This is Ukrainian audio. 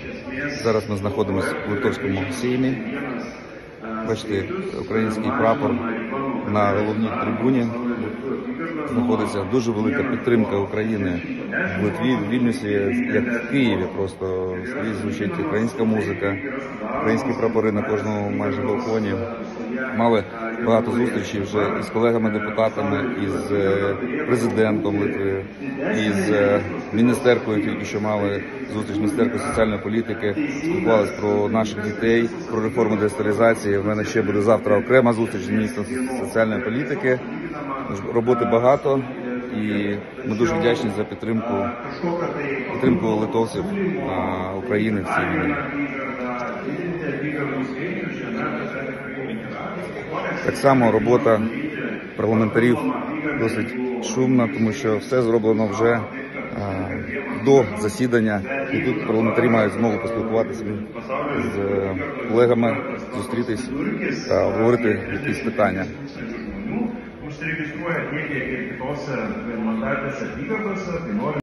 Зараз ми знаходимося у Литовському сеймі. Бачите, український прапор на головній трибуні. Знаходиться дуже велика підтримка України в Литві, в Вільнюсі, як в Києві. Просто скрізь звучить українська музика, українські прапори на кожному майже балконі. Мали багато зустрічей вже із колегами-депутатами, із президентом Литви, із міністеркою, тільки що мали зустріч міністеркою соціальної політики, спілкувалися про наших дітей, про реформу децентралізації. У мене ще буде завтра окрема зустріч з міністром соціальної політики. Роботи багато, і ми дуже вдячні за підтримку литовців України в цій війні. Так само робота парламентарів досить шумна, тому що все зроблено вже до засідання, і тут парламентарі мають змогу поспілкуватися з колегами, зустрітись та обговорити якісь питання. Užsiregistruoja tiek, kiek kitose vienmandatėse apygardose, tai nori